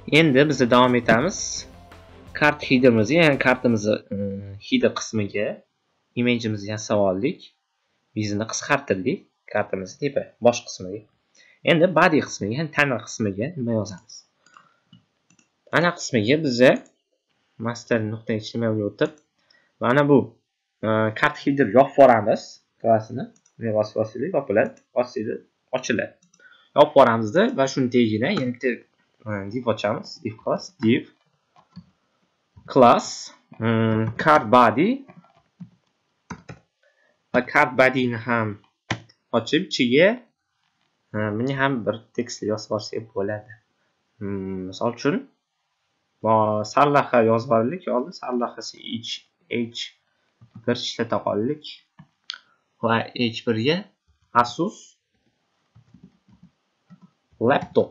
Endi biz davom etamiz. Kart header'imizga, ya'ni kartimizni header qismiga image'imizni yasab oldik. Yuzni qisqartirdik. Kartimizni tepa bosh qismiga. Endi body qismiga, ya'ni tana qismiga nima yozamiz? Ana qismiga biza master.html ga o'tib, mana bu kart header yopib boramiz. Klassini bosib yopiladi, bosib ochiladi. Yopib boramizda va shuni tagiga yana bitta div ochamiz. Div class, div class card body va card bodyni ham ochib ichiga buni ham bir tekst yozib olsak bo'ladi. Misol uchun sarlavha yozib olaylik, oldin sarlavhasi h1 ishlata qoldik va h1 ga Asus laptop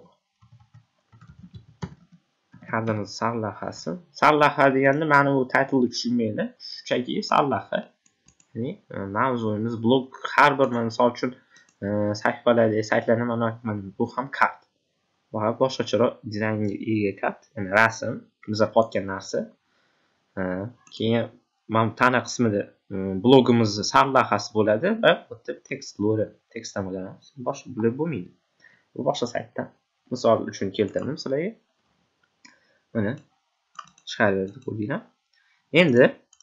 kartimiz sarlavha deganda mana bu title'ni tushunmaydi. Shunchaki sarlavha. Ya'ni mavzuyimiz blog, har bir misol uchun saytlarni mana bu ham kart. Va boshqacharoq dizaynga ega kart, ya'ni rasm, biza qotgan narsa. Keyin mana tana qismida blogimizning sarlavhasi bo'ladi va bitta tekst lo'ri, tekstdan bo'ladi. Boshqa bular bo'lmaydi. Bu boshqa saytdan misol uchun keltirdim sizlarga. Mana chiqarib qo'ydik. Endi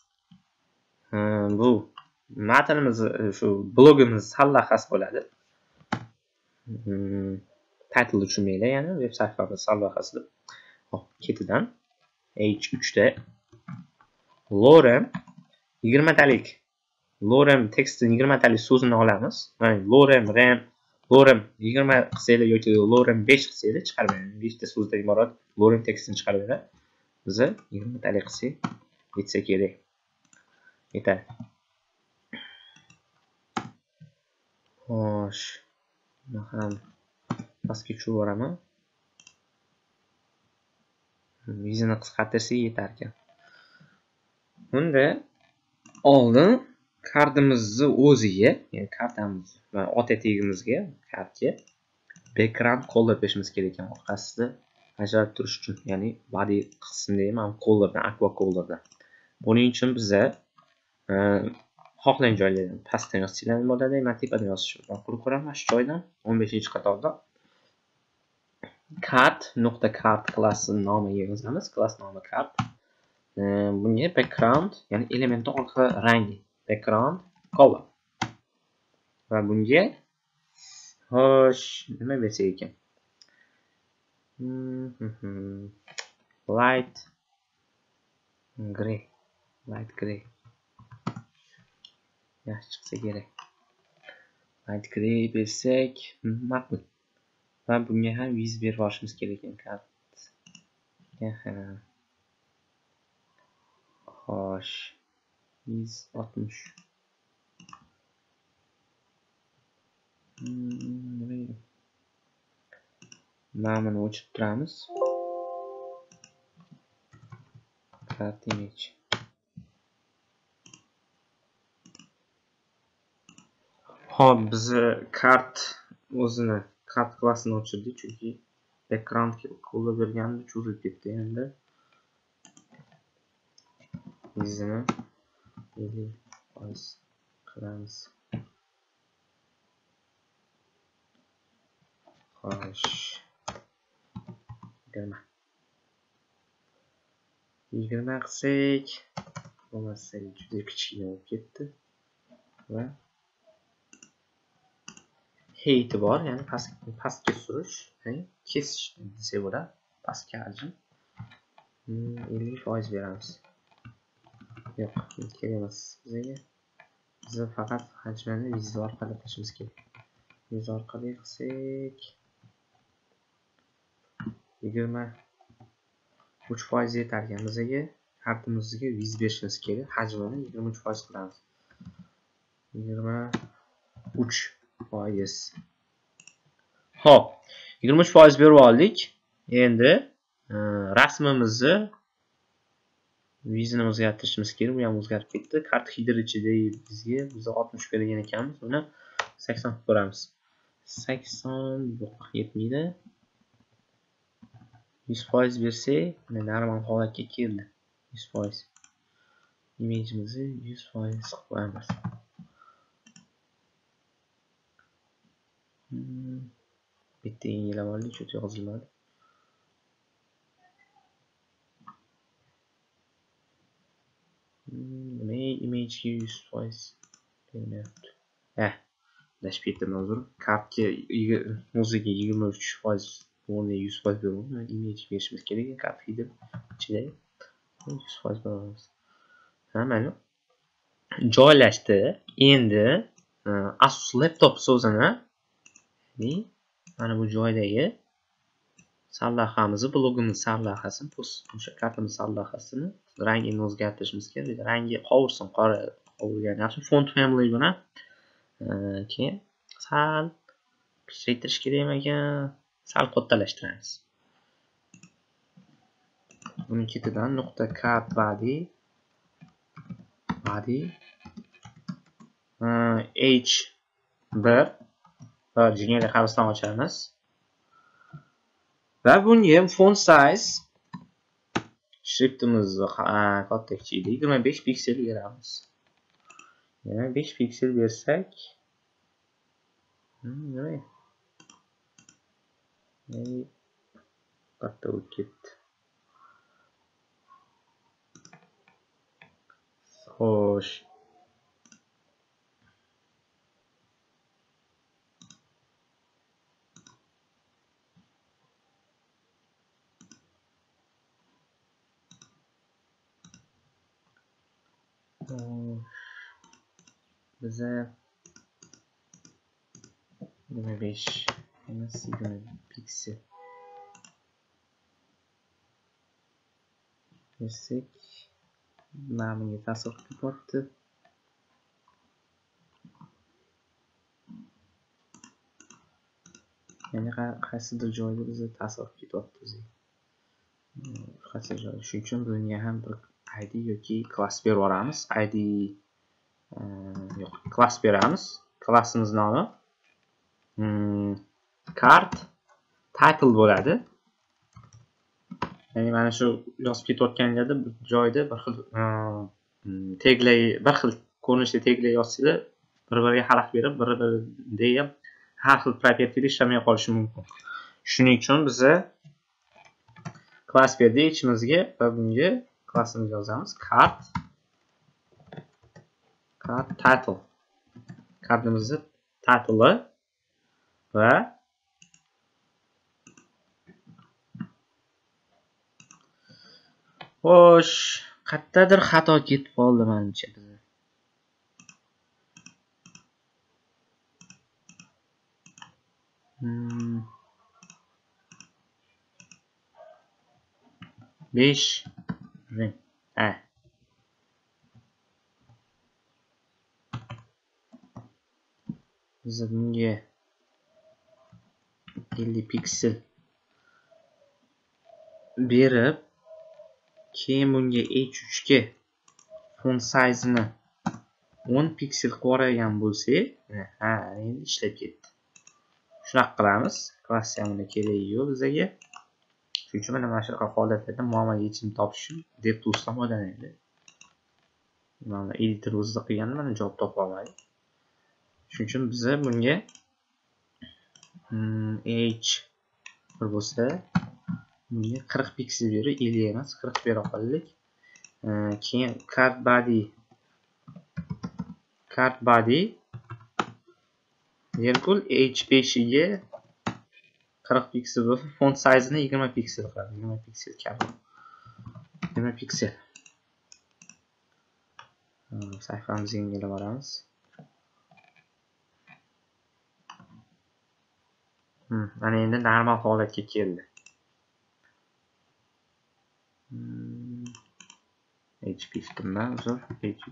bu matnimiz shu blogimiz sarlavhasi bo'ladi. Title tushunmaydi, ya'ni veb saytimiz sarlavhasi. Hop, ketidan H3 da lorem 20 talik lorem tekstini 20 talik so'zini olamiz. Mana lorem 20 qilsanglar yoki lorem 5 qilsanglar chiqarmaydi. 5 ta so'zdan iborat lorem tekstini chiqarib beradi. Biz 20 talik qilsak yetsa kerak. Yetadi. Xo'sh. Ham pastga tushib boraman. Yuzni qisqartirsak yetar ekan. Bunda oldin kartimizni o'ziga, ya'ni kartamiz va ot etigimizga, kartga background color berishimiz kerak ekan, orqasida ajralib turish uchun, ya'ni body qismida ham colordan, aqua colordan. Buning uchun biza xohlagan joylardan pastdan yozsanglar bo'ladi, men tepadan yozishni ma'qul ko'raman. Shu joydan 15-qatorda card klassining nomiga yozamiz. Klass nomi card. Bunga background, ya'ni elementni orqa rangi, background color. Va bunga xo'sh, nima bersak ekan? Light gray. Yaxshi chiqsa kerak. Light gray bersak ma'qul. Va bunga ham yuz berib olishimiz kerak ekan kart. Xo'sh. 160. Namini o'chirib turamiz. Kart image. Hop, biz kart o'zini kart klassini o'chirdik, chunki background color berganda cho'zilib ketdi. Endi yuzini 50% qilamiz. Xo'sh. 20 qilsak, bo'lmasa juda kichkina bo'lib ketdi. Va height bor, ya'ni pastga surish, ya'ni kesish desa bo'ladi. Pastga hajm 50% beramiz. Yo'q, kerak emas bizga. Biz faqat hajmini yuz orqali qilishimiz kerak. Yuz orqali qilsak 23% yetar ekan bizga. Kartimizga yuz berishimiz kerak. Hajmini 23% qilamiz. 23%. Hop, 23% berib oldik. Endi rasmimizni yuzini o'zgartirishimiz kerak. Bu ham o'zgarib ketdi. Kart header ichida bizga 60 bergan ekanmiz. Buni 80 qilib ko'ramiz. 80 yo'q, yetmaydi. 100% bersak, normal holatga keldi. 100%. Image'imizni 100% qilib qo'yamiz. Bitta yengilab oldik, cho't yozilmadi. Nima image'ga 100% bermayapti. Dashib ketdim hozir. Kartga o'ziga 23% o'rniga 100% beramiz. Image berishimiz kerak ekan kart header ichida 100% beramiz. Mayli. Joylashdi. Endi Asus laptop so'zini mana bu joydagi sarlavhamizni, blogimiz sarlavhasini, o'sha kartamiz sarlavhasini rangini o'zgartirishimiz kerak. Rangi qovursin, qora qovurgan yaxshi. Font family bilan keyin sal kichraytirish kerak ekan, sal kattalashtiramiz. Buning ketidan nuqta card body H1 jingali qavsdan ochamiz. Va bunga font size shriftimizni katta kichikda 25 piksel beramiz. 25 piksel bersak, katta bo'lib ketdi. Xo'sh. Bize 25 emas 20 piksel bersak, namiga ta'sir qilyapti. Ya'ni qaysidir joyda bizga ta'sir qilyapti o'zi. Qaysi joy? Shuning uchun bunga ham bir ID yoki klass berib yuboramiz. ID yo'q, klass beramiz. Klassimiz nomi card title bo'ladi. Ya'ni mana shu yozib ketayotgan yerda bir joyda bir xil taglay, bir xil ko'rinishda taglay yozsanglar, bir-biriga xalaqit berib, bir-biriga ham har xil propertilar ishlamay qolishi mumkin. Shuning uchun biz klass berdik ichimizga va bunga klassimizni yozamiz. Card title. Kartimizni title'i va xo'sh, qayerdadir xato ketib qoldi menimcha. 5 ring. Biz bunga 50 piksel berib, keyin bunga H3 ga font size'ini 10 piksel qilib yuborgan bo'lsak, endi ishlab ketdi. Shunaqa qilamiz. Klass ham keragi yo'q bizga. Shuning uchun mana shunaqa holatlarda muammoga yechim topish uchun DevTools'dan foydalanadi. Mana editor o'zida qilganda mana javob topa olmaydi. Shuning uchun biz bunga H1 bo'lsa, bunga 40 piksel berib, 50 emas, 40 bera qoldik. Keyin card body Verkul H5 ga 40 piksel bo'lsa, font size'ini 20 piksel qiladi. 20 piksel kabi. 20 piksel. Sayfamizga yengilab boramiz. Mana endi normal holatga keldi. H5 dan uzr, H3.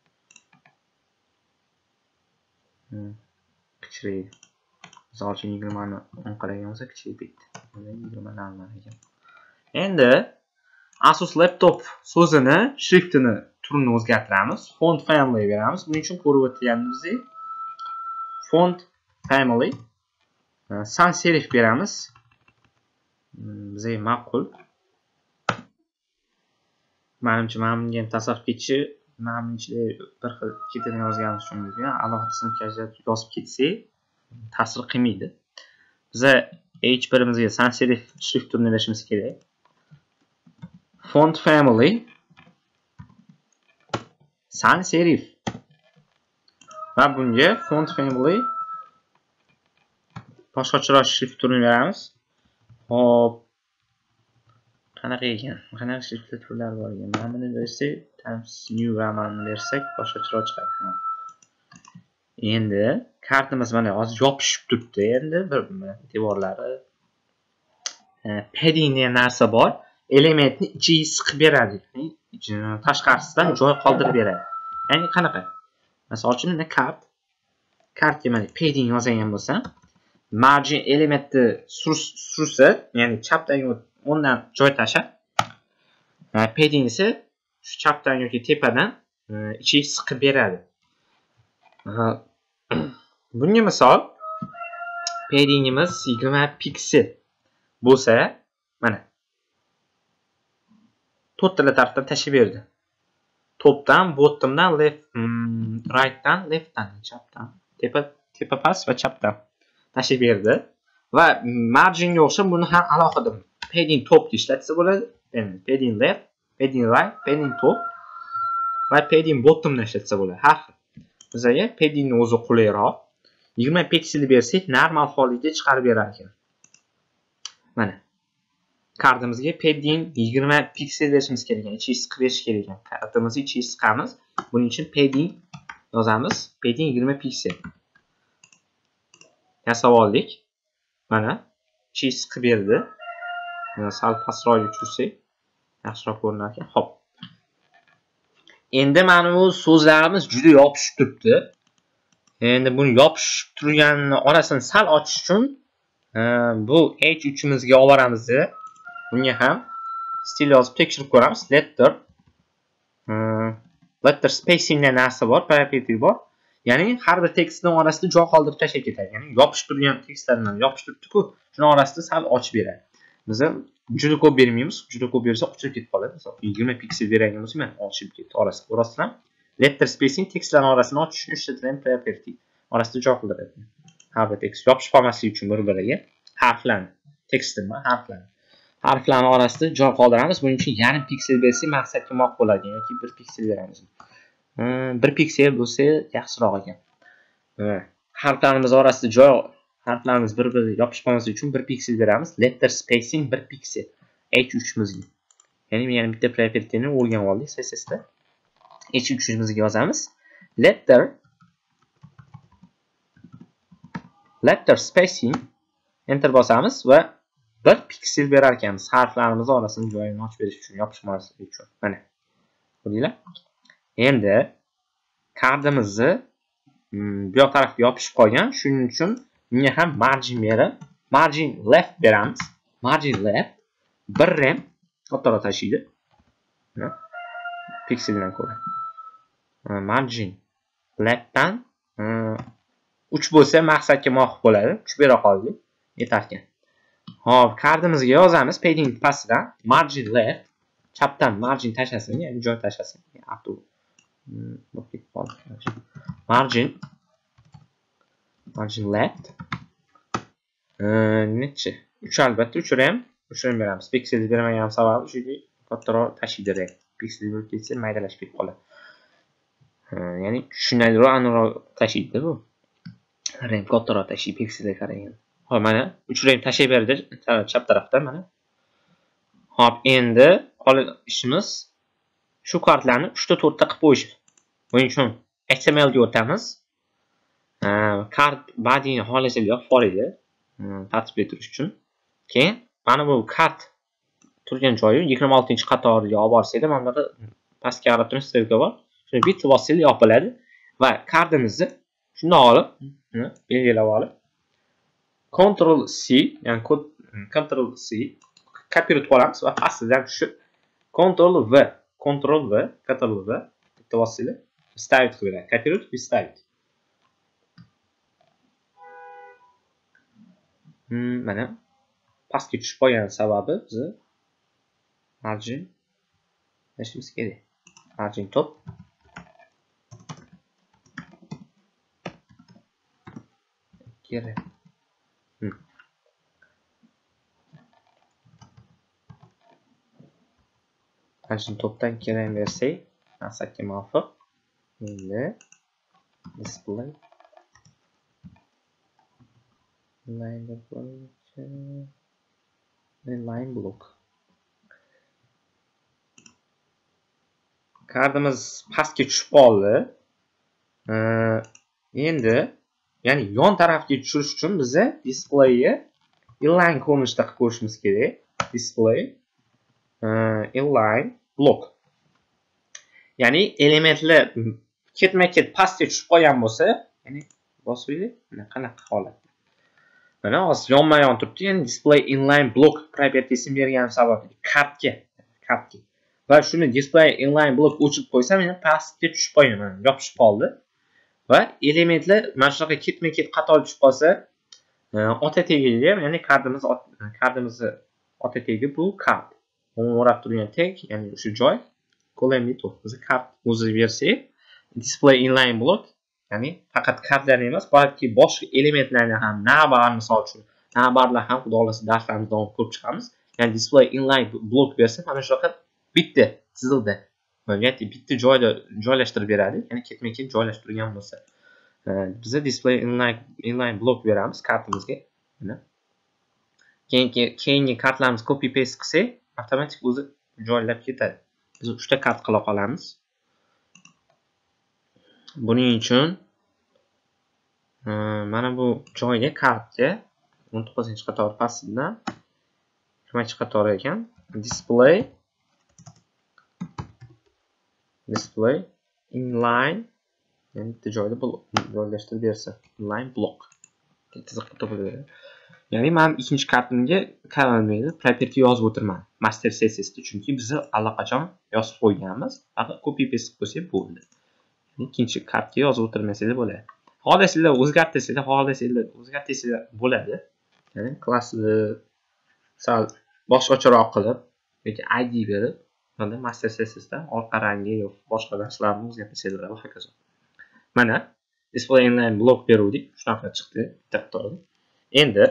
Kichraydi. Misol uchun 20 ni 10 qaragan bo'lsa kichayib ketdi. 20 normal ekan. Endi Asus laptop so'zini, shriftini, turini o'zgartiramiz. Font family beramiz. Buning uchun ko'rib o'tganimizdek font family sans serif beramiz. bizga ma'qul. Menimcha mana bunga ham tasavvur ketishi, menimcha bir xil ketini yozganimiz uchun alohida sinfga yozib ketsak ta'sir qilmaydi. Biza H1imizga sans serif shrift turini berishimiz kerak. Font family sans serif va bunga font family boshqacharoq shrift turini beramiz. Hop, qanaqa ekan? Qanaqa shrift turlar bor ekan? Mana buni bersak, Times New Roman'ni bersak boshqacharoq chiqadi. Endi kartamiz mana hozir yopishib turibdi. Endi bir devorlari padding degan narsa bor. Elementni ichiga siqib beradi. Tashqarisidan joy qoldirib beradi. Ya'ni qanaqa? Masalan uchun kartga mana padding yozgan bo'lsam, margin elementni sursa, ya'ni chapdan o'ndan joy tashlab, padding esa shu chapdan yoki tepadan ichiga siqib beradi. Bunga misol paddingimiz 20 piksel bo'lsa, mana to'rttala tarafdan tashlab berdi. Topdan, bottomdan, rightdan, leftdan, chapdan, tepa past va chapdan tashlab berdi. Va marginga o'xshab buni ham alohida padding top deb ishlatsa bo'ladi. Endi padding left, padding right, padding top va padding bottomdan ishlatsa bo'ladi. Har xil. Bizga paddingni o'zi qulayroq. 20 piksel bersak, normal holida chiqarib berar ekan. Mana kartimizga padding 20 piksel berishimiz kerak ekan. Ichiga siqib berish kerak ekan. Kartimizni ichiga siqamiz. Buning uchun padding yozamiz. Padding 20 piksel. Yasab oldik. Mana ichiga siqib berdi. Sal pastroq tushirsak, yaxshiroq ko'rinar ekan. Xo'p. Endi mana bu so'zlarimiz juda yopishib turibdi. Endi buni yopishib turganini orasini sal ochish uchun bu H3imizga olib boramiz. Bunga ham stil yozib tekshirib ko'ramiz. Letter spacing degan narsa bor, property bor. Ya'ni har bir tekstning orasida joy qoldirib tashlab ketadi. Ya'ni yopishib turgan tekstlardan yopishib turibdi-ku, shuning orasida sal ochib beradi. Biz juda ko'p bermaymiz. Juda ko'p bersa ochib ketib qoladi. Masalan, 20 piksel bergan bo'lsa, men ochib ketdi orasida. Orasidan letter spacing tekstlarning orasini ochish uchun ishlatilgan property. Orasida joy qoldiradi. Har bir tekst yopishib qolmasligi uchun bir-biriga harflarni, tekstni, harflarning orasida joy qoldiramiz. Buning uchun yarim piksel bersak maqsadga moq bo'ladi yoki 1 piksel beramiz. 1 piksel bo'lsa yaxshiroq ekan. Harflarimiz orasida joy, harflarimiz bir-biriga yopishib qolmasligi uchun 1 piksel beramiz. Letter spacing 1 piksel. H3imizga. Ya'ni bitta propertyni o'rganib oldik CSSda. H3imizga yozamiz. Letter spacing enter bosamiz va 1 piksel berar ekanmiz. Harflarimiz orasini joyini ochib berish uchun, yopishmasligi uchun. Mana. Ko'rdinglar? Endi kartimizni bu yoq tarafga yopishib qolgan. Shuning uchun bunga ham margin berib, margin left beramiz. Margin left 1 rem kattaroq tashiydi. Pikseldan ko'ra. Margin leftdan 3 bo'lsa maqsadga muvofiq bo'ladi. 3 bera qoldik. Yetar ekan. Hop, kartimizga yozamiz padding pastidan margin left, chapdan margin tashlasin, ya'ni joy tashlasin. Margin left. Necha? 3 albatta 3 ham beramiz. Piksel bermagan sababi chunki kattaroq tashiydi. Piksel bo'lib ketsa maydalashib ketib qoladi. Ya'ni tushunarliroq aniqroq tashiydi bu. Rem kattaroq tashiydi pikselga qaraganda. Hop, mana 3 rem tashib berdi chap tarafdan mana. Hop, endi qolgan ishimiz shu kartlarni 3 ta 4 ta qilib qo'yish. Buning uchun XML ga o'tamiz. Kart bodyni xohlasangiz for edi. Tartibga turish uchun. Keyin mana bu kart turgan joyi 26-qatoriga olib borsanglar, mana bu pastga qarab turgan stelka bor. Shuni bitta bossanglar yopiladi va kartimizni shunday olib, belgilab olib Ctrl C, ya'ni Ctrl C kopirib olamiz va pastidan tushib Ctrl V bitta bossanglar stavit qilib, kopirib va stavit. Mana pastga tushib qolgan sababi bizni margin qilishimiz kerak. Margin top kerak. Margin topdan kerak bersak, maqsadga muvofiq. Endi display line block. Kartimiz pastga tushib qoldi. Endi ya'ni yon tarafga tushirish uchun biza displayni inline ko'rinishda qilib ko'rishimiz kerak. Display inline block. Ya'ni elementlar ketma-ket pastga tushib qolgan bo'lsa, ya'ni bosinglar, qanaqa holat. Mana hozir yonma-yon turibdi. Ya'ni display inline block propertiesini bergan sababli kartga. Va shuni display inline block o'chirib qo'ysam, yana pastga tushib qolgan, yopishib qoldi. Va elementlar mana shunaqa ketma-ket qator tushib qolsa, ota tegiga, ya'ni kartimizni ota tegi bu kart. Uni o'rab turgan tag, ya'ni o'sha joy column bizni kart o'zi bersak, display inline block, ya'ni faqat kartlarni emas, balki boshqa elementlarni ham, navbar misol uchun, navbarlar ham xudo xolasa darslarimizda ko'rib chiqamiz. Ya'ni display inline block bersa, mana shunaqa bitta tizildi. Yoki bitta joyda joylashtirib beradi, ya'ni ketma-ket joylashtirgan bo'lsa. Biza display inline block beramiz kartimizga. Mana. Keyingi kartlarimiz copy paste qilsak, avtomatik o'zi joylab ketadi. Biz 3 ta kart qila qolamiz. Buning uchun mana bu joyga kartga 19-qator pastidan 20-qator ekan, display inline, ya'ni bitta joyda joylashtirib bersa, inline block chiziqqa topiladi. Ya'ni men ikkinchi kartimga karanmaydi, property yozib o'tirman master sessiyasida, chunki biz allaqachon yozib qo'yganmiz. Faqat copy paste qilib qo'ysak bo'ldi. Ya'ni ikkinchi kartga yozib o'tirmasanglar bo'ladi. Xohlasanglar o'zgartirsanglar bo'ladi. Ya'ni klassni sal boshqacharoq qilib yoki ID berib, mana master sessiyasida orqa rangi yoki boshqa narsalarni o'zgartirsanglar va hokazo. Mana display inline block beruvdik, shunaqa chiqdi, bitta qatorda. Endi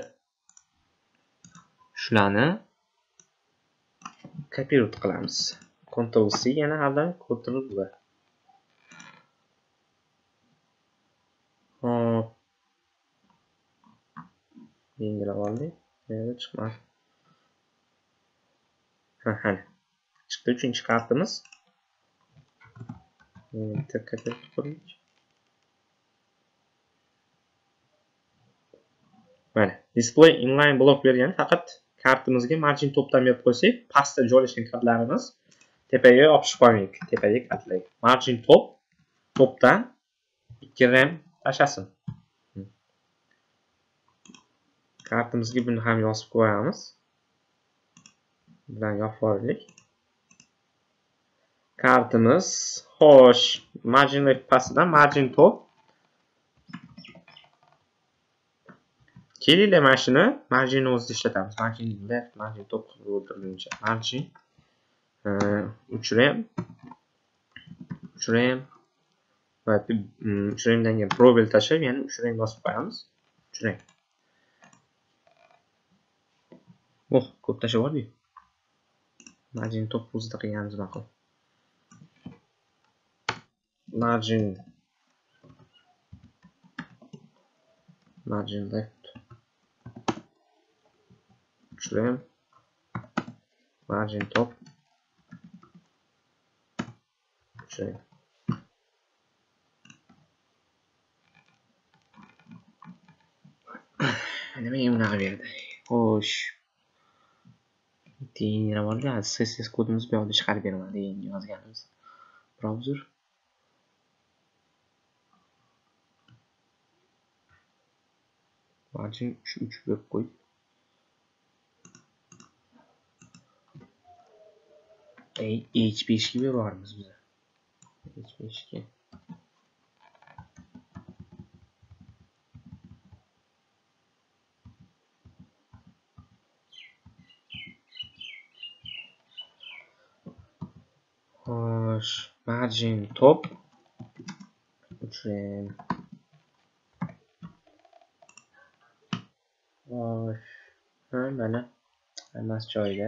shularni copy-root qilamiz. Ctrl C yana hamda Ctrl V. Hop. Yengilab oldik. Endi chiqmadi. Mana. Chiqdi 3-kartimiz. Bitta copy-root qildik. Mana, display inline block bergan faqat kartimizga margin topdan berib qo'ysak, pastda joylashgan kartlarimiz tepaga yopishib qolmaydi, tepaga kartlarga. Margin topdan 2 RAM tashasin. Kartimizga buni ham yozib qo'yamiz. Bilan yopib kartimiz, xo'sh, margin left pastidan margin top. Kelinglar mana shuni margin o'zida ishlatamiz. Margin left, margin top qilib o'tirguncha. Margin 3 RAM va 3 RAMdan keyin probel tashab, ya'ni 3 RAM bosib qo'yamiz. 3 RAM. Ko'p tashab yubordik. Margin top o'zida qilganimiz ma'qul. Margin left 3 RAM, margin top 3 RAM. Nima unaqa berdi? Xo'sh. Tiyinra bo'ldi. CSS kodimiz bu yerda chiqarib bermadi, yangi yozganimiz. Browser margin 3 berib qo'y. H5 ga beramiz biz. H5 ga. Xo'sh, margin top uchun. Xo'sh, mana hammasi joyida.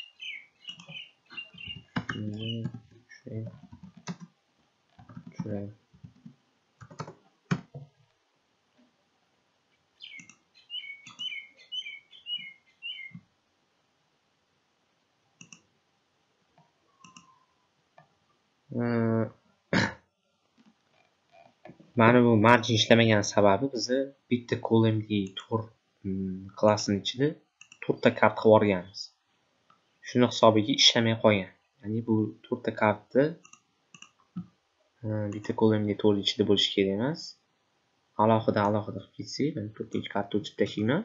Mana bu margin ishlamagan sababi bizni bitta column tour klassining ichida 4 ta kart qilib olganmiz. Shuni hisobiga ishlamay qolgan. Ya'ni bu 4 ta kartni bitta column tour ichida bo'lishi kerak emas. Alohida qilib ketsak, men 4 kartni o'chirib tashlayman.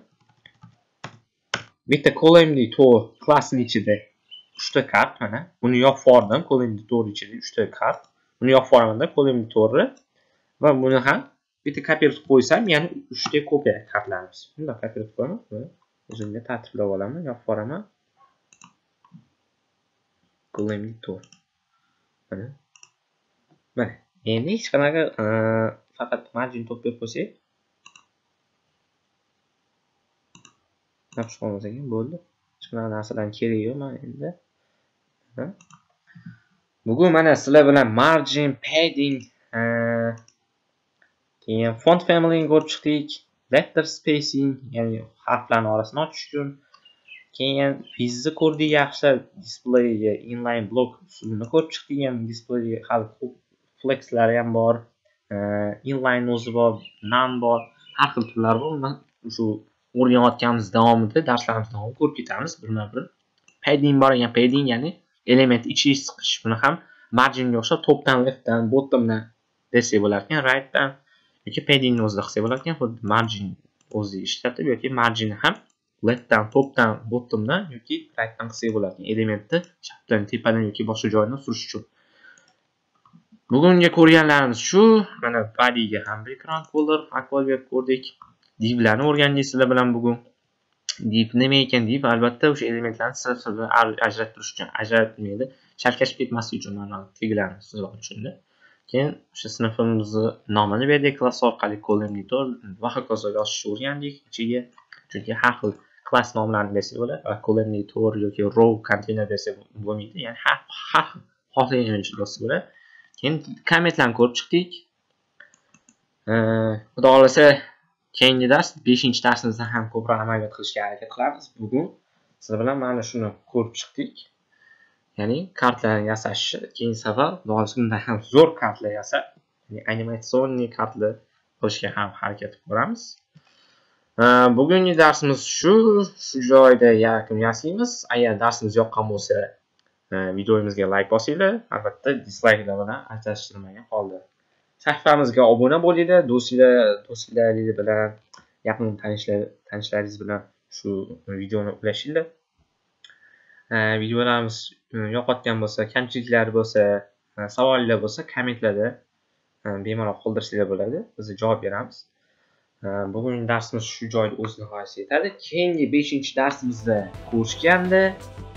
Bitta column tour klassining ichida 3 ta kart mana. Buni yopib yubordim, column tour ichida 3 ta kart. Buni yopib yuboraman-da column tourni. Va buni ham bitta kopirib qo'ysam, ya'ni 3 ta kopiya kartlarimiz. Buni kopirib qo'yaman. O'zimga tartiblab olaman, yopib yuboraman. Column tour. Mana. Endi hech qanaqa faqat margin top berib qo'ysak, naqsh qolmasa ekan bo'ldi. Hech qanaqa narsadan kerak yo'q mana endi. Bugun mana sizlar bilan margin, padding, keyin font family ni ko'rib chiqdik, letter spacing, ya'ni harflarni orasini ochish uchun. Keyin fizni ko'rdik yaxshilab, displayga inline block usulini ko'rib chiqdik, ham displayga hali ko'p flexlari ham bor, inline o'zi bor, none bor, har xil turlar bor. Uni shu o'rganayotganimiz davomida, darslarimiz davomida ko'rib ketamiz birma-bir. Padding bor ekan, padding ya'ni element ichiga siqish. Buni ham marginga o'xshab topdan, leftdan, bottomdan desak bo'lar ekan, rightdan yoki paddingni o'zida qilsak bo'lar ekan. Xuddi margin o'zida ishlatib yoki marginni ham leftdan, topdan, bottomdan yoki rightdan qilsak bo'lar ekan. Elementni chapdan, tepadan yoki boshqa joydan surish uchun. Bugungi ko'rganlarimiz shu. Mana bodyga ham background color, aqua web ko'rdik. Divlarni o'rgandik sizlar bilan bugun. Div nima ekan div? Albatta o'sha elementlarni sir-sirdan ajratirish uchun, ajratmaydi, chalkashib ketmaslik uchun mana teglarni sizlar tushundi. Keyin o'sha sinfimizni nomini berdik, klass orqali column editor va hokazo yozishni o'rgandik ichiga. Chunki har xil klass nomlarini bersak bo'ladi. Column editor yoki row container bersak bo'lmaydi. Ya'ni har xil xohlagancha yozsa bo'ladi. Keyin kommentlarni ko'rib chiqdik. Xudo xolasa keyingi dars 5-darsimizda ham ko'proq amaliyot qilishga harakat qilamiz. Bugun sizlar bilan mana shuni ko'rib chiqdik. Ya'ni kartlarni yasashni keyingi safar xudo xolasa bundan ham zo'r kartlar yasab, ya'ni animatsionniy kartlar qilishga ham harakat qilamiz. Bugungi darsimiz shu joyda yakun yasaymiz. Agar darsimiz yoqqan bo'lsa, videomizga like bosinglar, albatta dislayklar bilan ajrashtirmagan holda. Sahifamizga obuna bo'linglar, do'stlaringiz bilan, yaqin tanishlaringiz bilan shu videoni ulashinglar. Videolarimiz yoqayotgan bo'lsa, kamchiliklar bo'lsa, savollar bo'lsa, kommentlarda bemalol qoldirsanglar bo'ladi. Biz javob beramiz. Bugungi darsimiz shu joyda o'z nihoyasiga yetadi. Keyingi 5-darsimizda ko'rishganda